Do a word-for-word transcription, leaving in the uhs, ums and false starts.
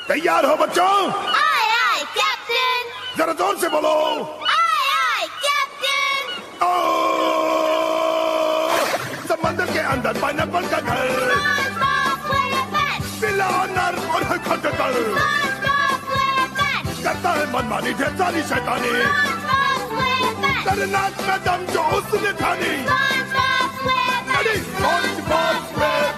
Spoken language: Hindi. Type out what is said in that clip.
तैयार हो बच्चों? आए आए कैप्टन। जरा जोर से बोलो। आए आए कैप्टन। समंदर के अंदर पाइनएप्पल का घर, बिल्ला नर और खटकर करता है मनमानी ढेर सारी शैतानी, करनाक में दम जो उसने ठानी। SpongeBob SquarePants